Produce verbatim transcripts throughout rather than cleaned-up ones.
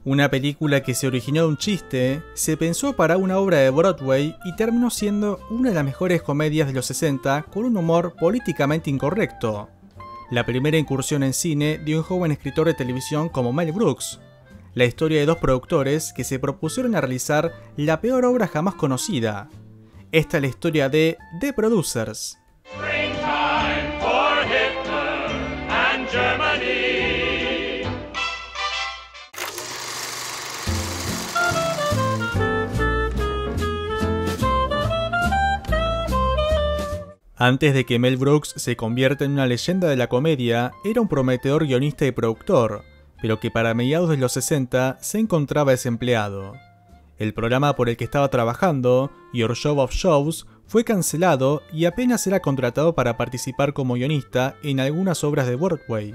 Una película que se originó de un chiste, se pensó para una obra de Broadway y terminó siendo una de las mejores comedias de los sesenta con un humor políticamente incorrecto. La primera incursión en cine de un joven escritor de televisión como Mel Brooks. La historia de dos productores que se propusieron a realizar la peor obra jamás conocida. Esta es la historia de The Producers. Springtime for Hitler and Germany. Antes de que Mel Brooks se convierta en una leyenda de la comedia, era un prometedor guionista y productor, pero que para mediados de los sesenta se encontraba desempleado. El programa por el que estaba trabajando, Your Show of Shows, fue cancelado y apenas era contratado para participar como guionista en algunas obras de Broadway.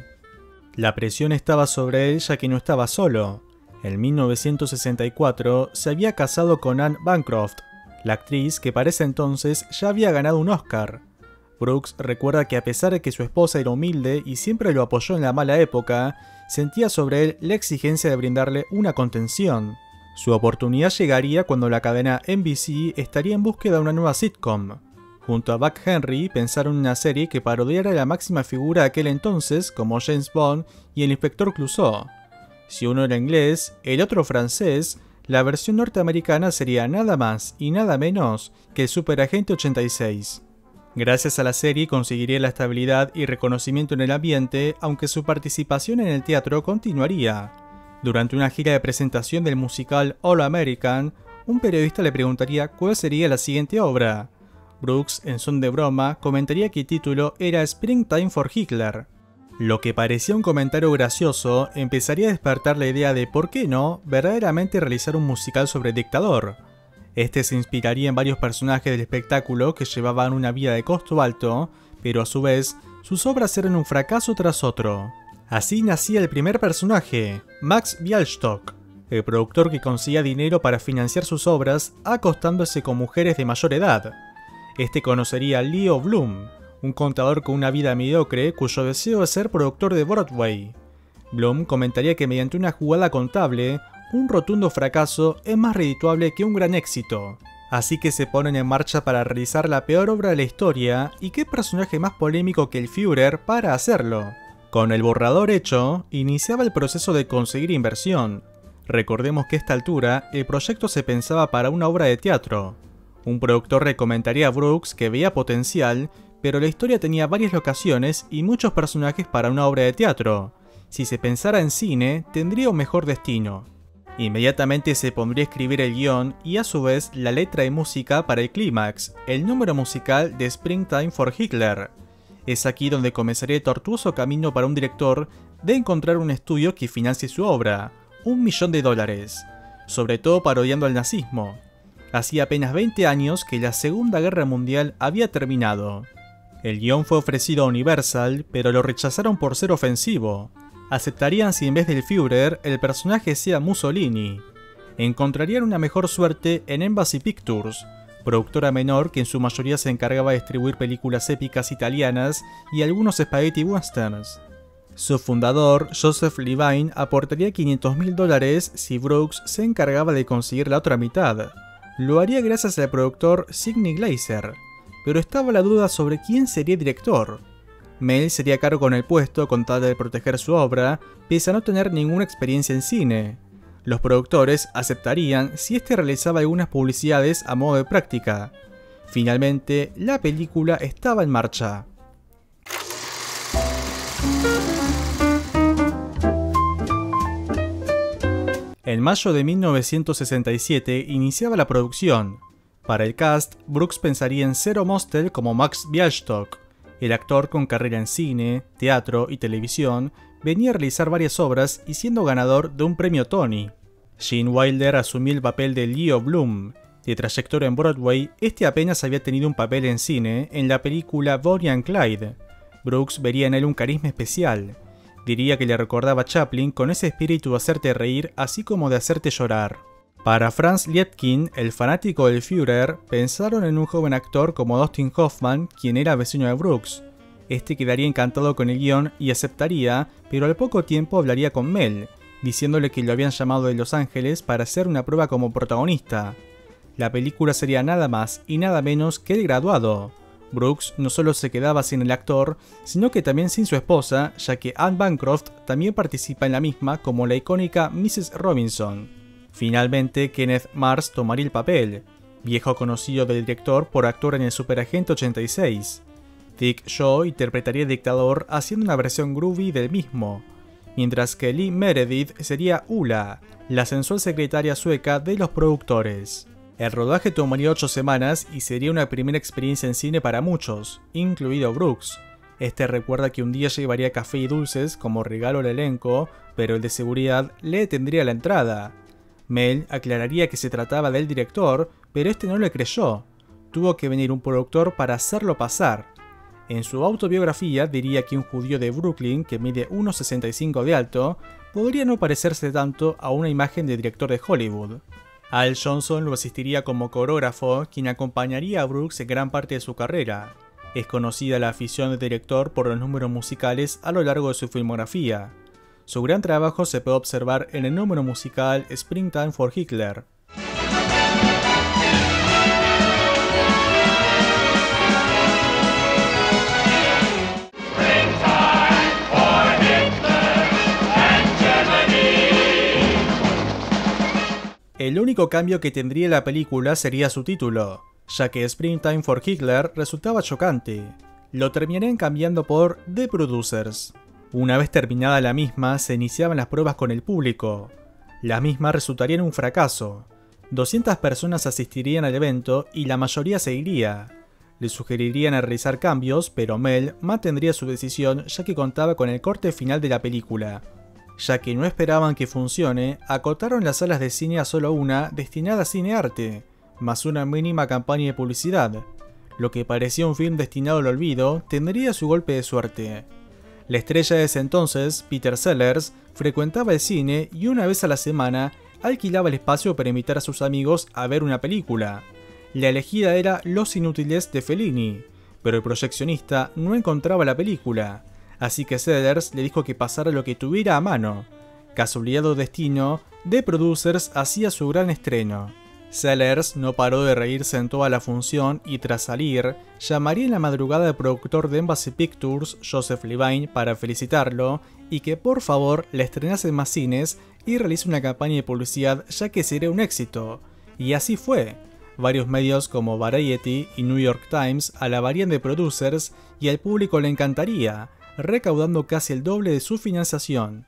La presión estaba sobre él ya que no estaba solo. En mil novecientos sesenta y cuatro se había casado con Anne Bancroft, la actriz que para ese entonces ya había ganado un Oscar. Brooks recuerda que a pesar de que su esposa era humilde y siempre lo apoyó en la mala época, sentía sobre él la exigencia de brindarle una contención. Su oportunidad llegaría cuando la cadena N B C estaría en búsqueda de una nueva sitcom. Junto a Buck Henry pensaron en una serie que parodiara a la máxima figura de aquel entonces como James Bond y el inspector Clouseau. Si uno era inglés, el otro francés, la versión norteamericana sería nada más y nada menos que el Superagente ochenta y seis. Gracias a la serie conseguiría la estabilidad y reconocimiento en el ambiente, aunque su participación en el teatro continuaría. Durante una gira de presentación del musical All American, un periodista le preguntaría cuál sería la siguiente obra. Brooks, en son de broma, comentaría que el título era Springtime for Hitler. Lo que parecía un comentario gracioso empezaría a despertar la idea de por qué no verdaderamente realizar un musical sobre el dictador. Este se inspiraría en varios personajes del espectáculo que llevaban una vida de costo alto, pero a su vez, sus obras eran un fracaso tras otro. Así nacía el primer personaje, Max Bialystok, el productor que conseguía dinero para financiar sus obras acostándose con mujeres de mayor edad. Este conocería a Leo Bloom, un contador con una vida mediocre cuyo deseo es ser productor de Broadway. Bloom comentaría que mediante una jugada contable, un rotundo fracaso es más redituable que un gran éxito. Así que se ponen en marcha para realizar la peor obra de la historia, y qué personaje más polémico que el Führer para hacerlo. Con el borrador hecho, iniciaba el proceso de conseguir inversión. Recordemos que a esta altura, el proyecto se pensaba para una obra de teatro. Un productor recomendaría a Brooks que veía potencial, pero la historia tenía varias locaciones y muchos personajes para una obra de teatro. Si se pensara en cine, tendría un mejor destino. Inmediatamente se pondría a escribir el guión y a su vez la letra y música para el clímax, el número musical de Springtime for Hitler. Es aquí donde comenzaría el tortuoso camino para un director de encontrar un estudio que financie su obra, un millón de dólares, sobre todo parodiando al nazismo. Hacía apenas veinte años que la Segunda Guerra Mundial había terminado. El guión fue ofrecido a Universal, pero lo rechazaron por ser ofensivo. Aceptarían si en vez del Führer el personaje sea Mussolini. Encontrarían una mejor suerte en Embassy Pictures, productora menor que en su mayoría se encargaba de distribuir películas épicas italianas y algunos spaghetti westerns. Su fundador, Joseph Levine, aportaría quinientos mil dólares si Brooks se encargaba de conseguir la otra mitad. Lo haría gracias al productor Sidney Glaser, pero estaba la duda sobre quién sería el director. Mel sería cargo con el puesto con tal de proteger su obra, pese a no tener ninguna experiencia en cine. Los productores aceptarían si este realizaba algunas publicidades a modo de práctica. Finalmente, la película estaba en marcha. En mayo de mil novecientos sesenta y siete iniciaba la producción. Para el cast, Brooks pensaría en Zero Mostel como Max Bialystok. El actor con carrera en cine, teatro y televisión venía a realizar varias obras y siendo ganador de un premio Tony. Gene Wilder asumió el papel de Leo Bloom. De trayectoria en Broadway, este apenas había tenido un papel en cine en la película Bonnie and Clyde. Brooks vería en él un carisma especial. Diría que le recordaba a Chaplin con ese espíritu de hacerte reír así como de hacerte llorar. Para Franz Liebkin, el fanático del Führer, pensaron en un joven actor como Dustin Hoffman, quien era vecino de Brooks. Este quedaría encantado con el guión y aceptaría, pero al poco tiempo hablaría con Mel, diciéndole que lo habían llamado de Los Ángeles para hacer una prueba como protagonista. La película sería nada más y nada menos que El Graduado. Brooks no solo se quedaba sin el actor, sino que también sin su esposa, ya que Anne Bancroft también participa en la misma como la icónica missus Robinson. Finalmente, Kenneth Mars tomaría el papel, viejo conocido del director por actuar en El Superagente ochenta y seis. Dick Shaw interpretaría al dictador haciendo una versión groovy del mismo, mientras que Lee Meredith sería Ulla, la sensual secretaria sueca de los productores. El rodaje tomaría ocho semanas y sería una primera experiencia en cine para muchos, incluido Brooks. Este recuerda que un día llevaría café y dulces como regalo al elenco, pero el de seguridad le detendría la entrada. Mel aclararía que se trataba del director, pero este no le creyó. Tuvo que venir un productor para hacerlo pasar. En su autobiografía diría que un judío de Brooklyn que mide uno sesenta y cinco de alto podría no parecerse tanto a una imagen de director de Hollywood. Al Johnson lo asistiría como coreógrafo, quien acompañaría a Brooks en gran parte de su carrera. Es conocida la afición del director por los números musicales a lo largo de su filmografía. Su gran trabajo se puede observar en el número musical Springtime for Hitler. El único cambio que tendría la película sería su título, ya que Springtime for Hitler resultaba chocante. Lo terminarían cambiando por The Producers. Una vez terminada la misma, se iniciaban las pruebas con el público. Las mismas resultarían un fracaso. doscientas personas asistirían al evento y la mayoría se iría. Le sugerirían a realizar cambios, pero Mel mantendría su decisión ya que contaba con el corte final de la película. Ya que no esperaban que funcione, acotaron las salas de cine a solo una destinada a cinearte, más una mínima campaña de publicidad. Lo que parecía un film destinado al olvido tendría su golpe de suerte. La estrella de ese entonces, Peter Sellers, frecuentaba el cine y una vez a la semana alquilaba el espacio para invitar a sus amigos a ver una película. La elegida era Los Inútiles de Fellini, pero el proyeccionista no encontraba la película. Así que Sellers le dijo que pasara lo que tuviera a mano. Casualidad o destino, The Producers hacía su gran estreno. Sellers no paró de reírse en toda la función y tras salir, llamaría en la madrugada al productor de Embassy Pictures, Joseph Levine, para felicitarlo y que por favor la estrenase en más cines y realice una campaña de publicidad ya que sería un éxito. Y así fue. Varios medios como Variety y New York Times alabarían The Producers y al público le encantaría, recaudando casi el doble de su financiación.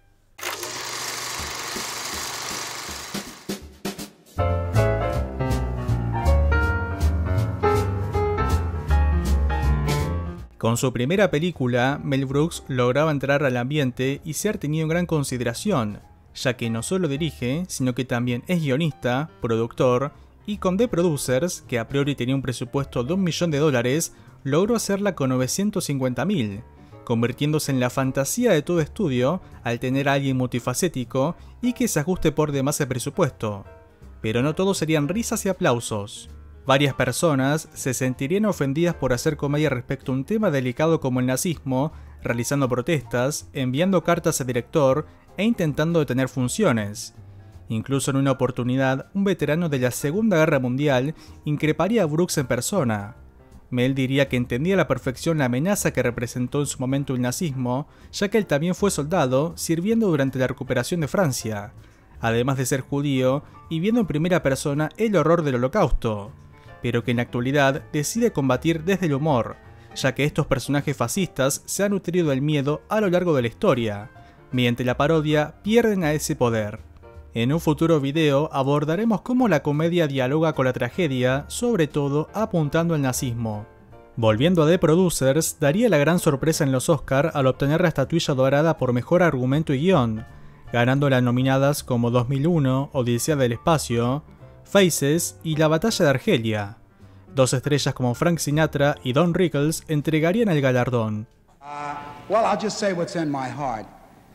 Con su primera película, Mel Brooks lograba entrar al ambiente y ser tenido en gran consideración, ya que no solo dirige, sino que también es guionista, productor, y con The Producers, que a priori tenía un presupuesto de un millón de dólares, logró hacerla con novecientos cincuenta mil. Convirtiéndose en la fantasía de todo estudio al tener a alguien multifacético y que se ajuste por demás el presupuesto. Pero no todos serían risas y aplausos. Varias personas se sentirían ofendidas por hacer comedia respecto a un tema delicado como el nazismo, realizando protestas, enviando cartas al director e intentando detener funciones. Incluso en una oportunidad, un veterano de la Segunda Guerra Mundial increparía a Brooks en persona. Mel diría que entendía a la perfección la amenaza que representó en su momento el nazismo, ya que él también fue soldado, sirviendo durante la recuperación de Francia, además de ser judío y viendo en primera persona el horror del Holocausto, pero que en la actualidad decide combatir desde el humor, ya que estos personajes fascistas se han nutrido del miedo a lo largo de la historia. Mediante la parodia pierden a ese poder. En un futuro video abordaremos cómo la comedia dialoga con la tragedia, sobre todo apuntando al nazismo. Volviendo a The Producers, daría la gran sorpresa en los Oscar al obtener la estatuilla dorada por mejor argumento y guión, ganando las nominadas como dos mil uno, Odisea del Espacio, Faces y La Batalla de Argelia. Dos estrellas como Frank Sinatra y Don Rickles entregarían el galardón. Uh, well, I'll just say what's in my heart.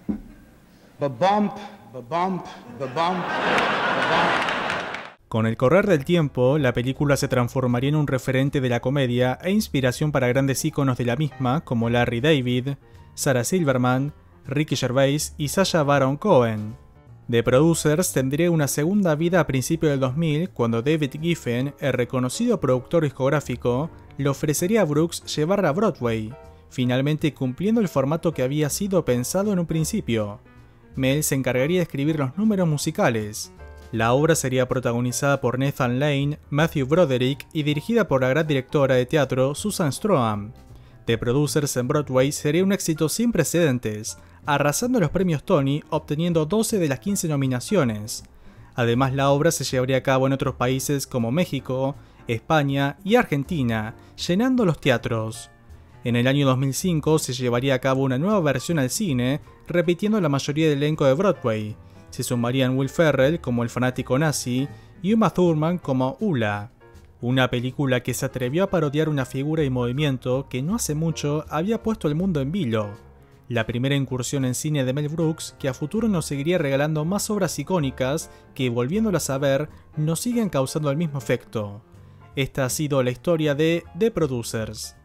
Ba-bump, ba-bump, ba-bump, ba-bump. Con el correr del tiempo, la película se transformaría en un referente de la comedia e inspiración para grandes íconos de la misma como Larry David, Sarah Silverman, Ricky Gervais y Sacha Baron Cohen. The Producers tendría una segunda vida a principios del dos mil cuando David Geffen, el reconocido productor discográfico, le ofrecería a Brooks llevarla a Broadway, finalmente cumpliendo el formato que había sido pensado en un principio. Mel se encargaría de escribir los números musicales. La obra sería protagonizada por Nathan Lane, Matthew Broderick y dirigida por la gran directora de teatro Susan Stroham. The Producers en Broadway sería un éxito sin precedentes, arrasando los premios Tony, obteniendo doce de las quince nominaciones. Además, la obra se llevaría a cabo en otros países como México, España y Argentina, llenando los teatros. En el año dos mil cinco se llevaría a cabo una nueva versión al cine, repitiendo la mayoría del elenco de Broadway. Se sumarían Will Ferrell como el fanático nazi y Uma Thurman como Ulla. Una película que se atrevió a parodiar una figura y movimiento que no hace mucho había puesto el mundo en vilo. La primera incursión en cine de Mel Brooks, que a futuro nos seguiría regalando más obras icónicas que, volviéndolas a ver, nos siguen causando el mismo efecto. Esta ha sido la historia de The Producers.